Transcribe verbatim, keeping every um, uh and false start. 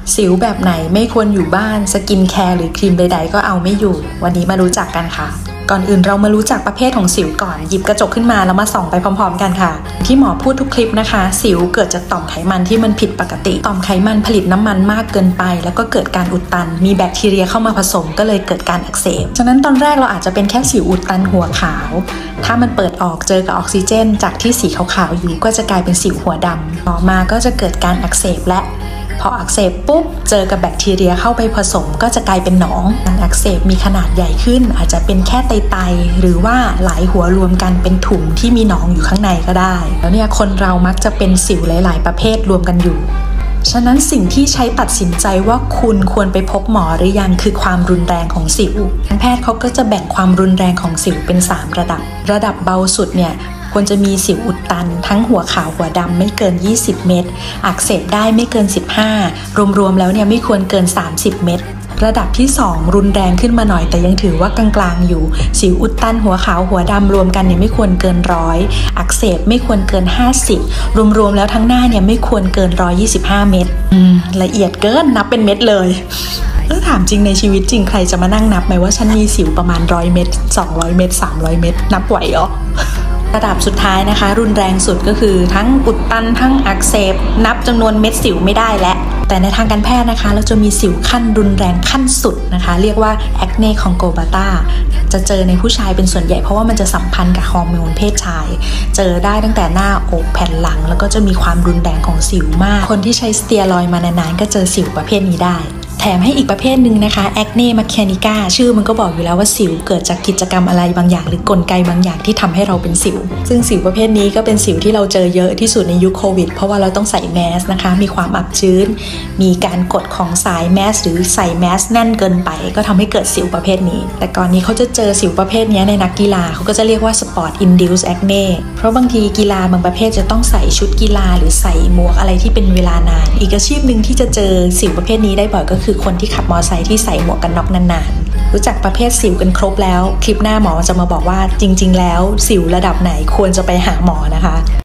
สิวแบบไหนไม่ควรอยู่บ้านสกินแคร์หรือครีมใดๆก็เอาไม่อยู่วันนี้มารู้จักกันค่ะก่อนอื่นเรามารู้จักประเภทของสิวก่อนหยิบกระจกขึ้นมาแล้วมาส่องไปพร้อมๆกันค่ะที่หมอพูดทุกคลิปนะคะสิวเกิดจากต่อมไขมันที่มันผิดปกติต่อมไขมันผลิตน้ำมันมากเกินไปแล้วก็เกิดการอุดตันมีแบคทีเรียเข้ามาผสมก็เลยเกิดการอักเสบฉะนั้นตอนแรกเราอาจจะเป็นแค่สิวอุดตันหัวขาวถ้ามันเปิดออกเจอกับออกซิเจนจากที่สีขาวๆอยู่ก็จะกลายเป็นสิวหัวดำต่อมาก็จะเกิดการอักเสบและพออักเสบปุ๊บเจอกับแบคทีเรียเข้าไปผสมก็จะกลายเป็นหนองการอักเสบมีขนาดใหญ่ขึ้นอาจจะเป็นแค่ไตๆหรือว่าหลายหัวรวมกันเป็นถุงที่มีหนองอยู่ข้างในก็ได้แล้วเนี่ยคนเรามักจะเป็นสิวหลายๆประเภทรวมกันอยู่ฉะนั้นสิ่งที่ใช้ตัดสินใจว่าคุณควรไปพบหมอหรือยังคือความรุนแรงของสิวทางแพทย์เขาก็จะแบ่งความรุนแรงของสิวเป็นสามระดับระดับเบาสุดเนี่ยควรจะมีสิวอุดตันทั้งหัวขาวหัวดำไม่เกินยี่สิบเม็ดอักเสบได้ไม่เกินสิบห้ารวมๆแล้วเนี่ยไม่ควรเกินสามสิบเม็ดระดับที่สองรุนแรงขึ้นมาหน่อยแต่ยังถือว่ากลางๆอยู่สิวอุดตันหัวขาวหัวดำรวมกันเนี่ยไม่ควรเกินร้อยอักเสบไม่ควรเกินห้าสิบรวมๆแล้วทั้งหน้าเนี่ยไม่ควรเกินหนึ่งร้อยยี่สิบห้าเม็ดอืมละเอียดเกินนับเป็นเม็ดเลยแล้วถามจริงในชีวิตจริงใครจะมานั่งนับไหมว่าฉันมีสิวประมาณหนึ่งร้อยเม็ดสองร้อยเม็ดสามร้อยเม็ดนับไหวเหรอระดับสุดท้ายนะคะรุนแรงสุดก็คือทั้งอุดตันทั้งอักเสบนับจำนวนเม็ดสิวไม่ได้และแต่ในทางการแพทย์นะคะเราจะมีสิวขั้นรุนแรงขั้นสุดนะคะเรียกว่า acne congenita จะเจอในผู้ชายเป็นส่วนใหญ่เพราะว่ามันจะสัมพันธ์กับฮอร์โมนเพศชายเจอได้ตั้งแต่หน้าอกแผ่นหลังแล้วก็จะมีความรุนแรงของสิวมากคนที่ใช้สเตียรอยด์มานานๆก็เจอสิวประเภทนี้ได้แถมให้อีกประเภทหนึ่งนะคะ acne mechanica ชื่อมันก็บอกอยู่แล้วว่าสิวเกิดจากกิจกรรมอะไรบางอย่างหรือกลไกบางอย่างที่ทำให้เราเป็นสิวซึ่งสิวประเภทนี้ก็เป็นสิวที่เราเจอเยอะที่สุดในยุคโควิดเพราะว่าเราต้องใส่แมสนะคะมีความอับชื้นมีการกดของสายแมสหรือใส่แมสแน่นเกินไปก็ทำให้เกิดสิวประเภทนี้แต่ก่อนนี้เขาจะเจอสิวประเภทนี้ในนักกีฬาเขาก็จะเรียกว่า sport induced acne เพราะบางทีกีฬาบางประเภทจะต้องใส่ชุดกีฬาหรือใส่หมวกอะไรที่เป็นเวลานานอีกอาชีพหนึ่งที่จะเจอสิวประเภทนี้ได้บ่อยก็คือคนที่ขับมอเตอร์ไซค์ที่ใส่หมวกกันน็อกนานๆรู้จักประเภทสิวกันครบแล้วคลิปหน้าหมอจะมาบอกว่าจริงๆแล้วสิวระดับไหนควรจะไปหาหมอนะคะ